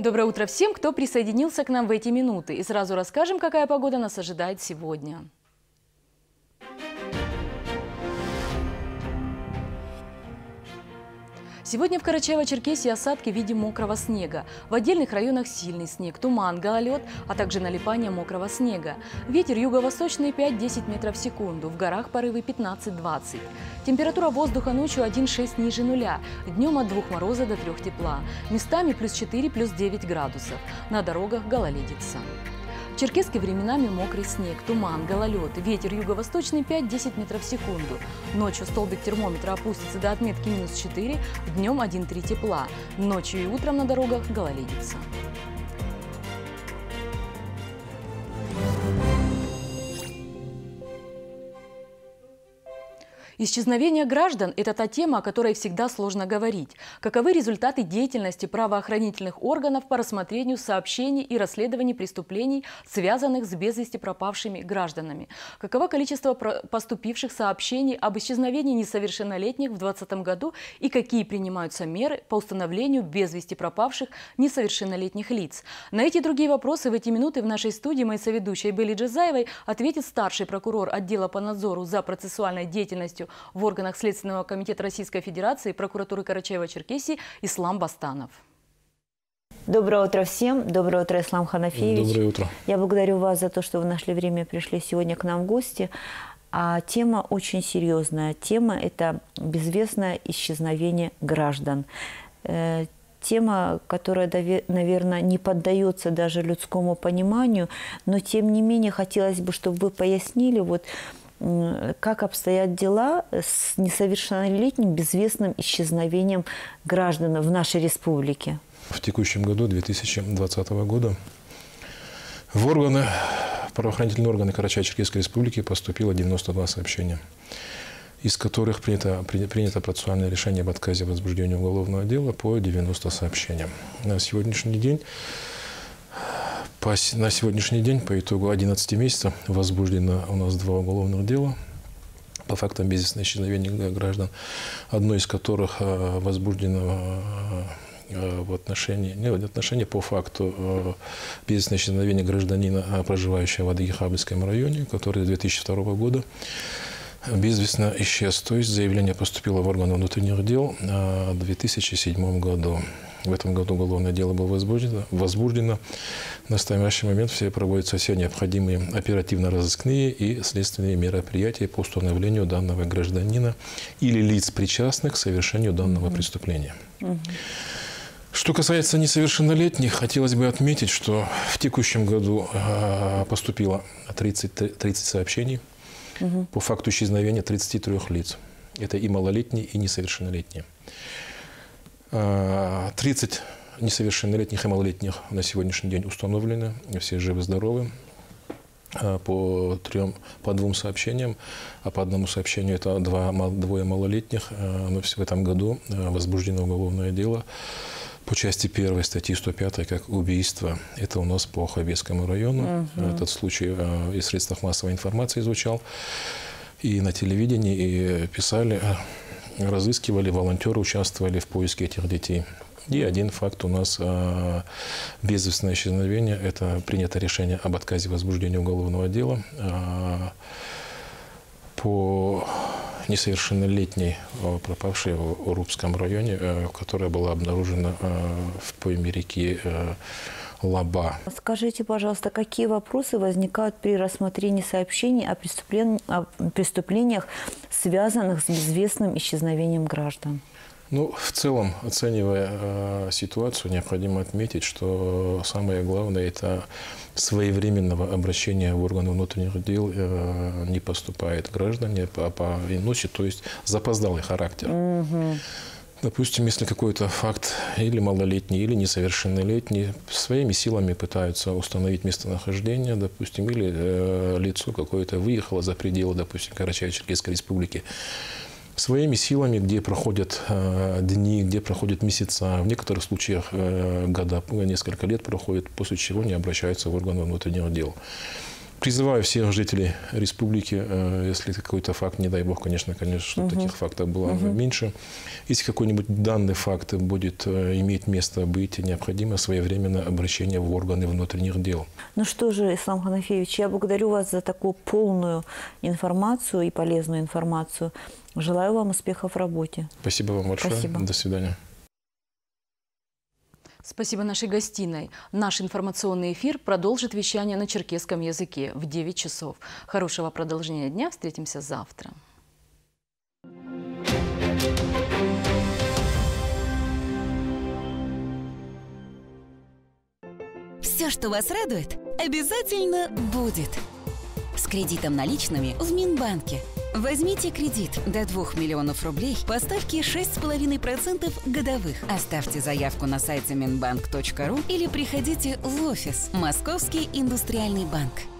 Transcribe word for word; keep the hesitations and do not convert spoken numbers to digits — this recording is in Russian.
Доброе утро всем, кто присоединился к нам в эти минуты. И сразу расскажем, какая погода нас ожидает сегодня. Сегодня в Карачаево-Черкесии осадки в виде мокрого снега. В отдельных районах сильный снег, туман, гололед, а также налипание мокрого снега. Ветер юго-восточный пять-десять метров в секунду, в горах порывы пятнадцать-двадцать. Температура воздуха ночью один-шесть ниже нуля, днем от двух мороза до трёх тепла. Местами плюс четыре, плюс девять градусов. На дорогах гололедица. В Черкесске временами мокрый снег, туман, гололед, ветер юго-восточный пять-десять метров в секунду. Ночью столбик термометра опустится до отметки минус четыре, днем один-три тепла. Ночью и утром на дорогах гололедица. Исчезновение граждан – это та тема, о которой всегда сложно говорить. Каковы результаты деятельности правоохранительных органов по рассмотрению сообщений и расследований преступлений, связанных с без вести пропавшими гражданами? Каково количество поступивших сообщений об исчезновении несовершеннолетних в две тысячи двадцатом году и какие принимаются меры по установлению без вести пропавших несовершеннолетних лиц? На эти и другие вопросы в эти минуты в нашей студии моей соведущей Белли Джазаевой ответит старший прокурор отдела по надзору за процессуальной деятельностью в органах Следственного комитета Российской Федерации и прокуратуры Карачаево-Черкесии Ислам Бастанов. Доброе утро всем. Доброе утро, Ислам Ханафеевич. Доброе утро. Я благодарю вас за то, что вы нашли время и пришли сегодня к нам в гости. А тема очень серьезная. Тема – это безвестное исчезновение граждан. Тема, которая, наверное, не поддается даже людскому пониманию, но тем не менее хотелось бы, чтобы вы пояснили, вот, как обстоят дела с несовершеннолетним безвестным исчезновением граждан в нашей республике? В текущем году, две тысячи двадцатого года, в органы, правоохранительные органы Карачаево-Черкесской республики поступило девяносто два сообщения, из которых принято, принято процессуальное решение об отказе в возбуждении уголовного дела по девяноста сообщениям. На сегодняшний день По, на сегодняшний день, по итогу одиннадцати месяцев, возбуждено у нас два уголовных дела по фактам безвестного исчезновения граждан, одно из которых возбуждено в отношении, не, в отношении по факту безвестного исчезновения гражданина, проживающего в Адыгейхабельском районе, который с две тысячи второго года безвестно исчез. То есть заявление поступило в органы внутренних дел в две тысячи седьмом году. В этом году уголовное дело было возбуждено. возбуждено. В настоящий момент все проводятся все необходимые оперативно-розыскные и следственные мероприятия по установлению данного гражданина или лиц, причастных к совершению данного mm-hmm. преступления. Mm-hmm. Что касается несовершеннолетних, хотелось бы отметить, что в текущем году поступило тридцать, тридцать сообщений mm-hmm. по факту исчезновения тридцати трёх лиц. Это и малолетние, и несовершеннолетние. тридцать несовершеннолетних и малолетних на сегодняшний день установлены, все живы-здоровы. По, трем, по двум сообщениям, а по одному сообщению это два, двое малолетних. Но в этом году возбуждено уголовное дело по части первой статьи сто пятой как убийство. Это у нас по Хабельскому району. Угу. Этот случай и в средствах массовой информации звучал, и на телевидении, и писали. Разыскивали, волонтеры участвовали в поиске этих детей. И один факт у нас а, безвестное исчезновение. Это принято решение об отказе возбуждения уголовного дела а, по несовершеннолетней, пропавшей в Урупском районе, а, которая была обнаружена а, в пойме реки а, Лаба. Скажите, пожалуйста, какие вопросы возникают при рассмотрении сообщений о, преступлен... о преступлениях, связанных с безвестным исчезновением граждан? Ну, в целом, оценивая э, ситуацию, необходимо отметить, что самое главное – это своевременного обращения в органы внутренних дел э, не поступает граждане по, по ночи, то есть запоздалый характер. Угу. Допустим, если какой-то факт или малолетний, или несовершеннолетний своими силами пытаются установить местонахождение, допустим, или э, лицо какое-то выехало за пределы, допустим, Карачаево-Черкесской республики, своими силами, где проходят э, дни, где проходят месяца, в некоторых случаях э, года, несколько лет проходит, после чего не обращаются в органы внутренних дел. Призываю всех жителей республики, если какой-то факт, не дай бог, конечно, конечно, чтобы угу. таких фактов было угу. меньше. Если какой-нибудь данный факт будет иметь место быть, необходимо своевременное обращение в органы внутренних дел. Ну что же, Ислам Ханафеевич, я благодарю вас за такую полную информацию и полезную информацию. Желаю вам успехов в работе. Спасибо вам большое. Спасибо. До свидания. Спасибо нашей гостиной. Наш информационный эфир продолжит вещание на черкесском языке в девять часов. Хорошего продолжения дня. Встретимся завтра. Все, что вас радует, обязательно будет. С кредитом наличными в Минбанке. Возьмите кредит до двух миллионов рублей по ставке шесть целых пять десятых процента годовых. Оставьте заявку на сайте минбанк точка ру или приходите в офис Московский индустриальный банк.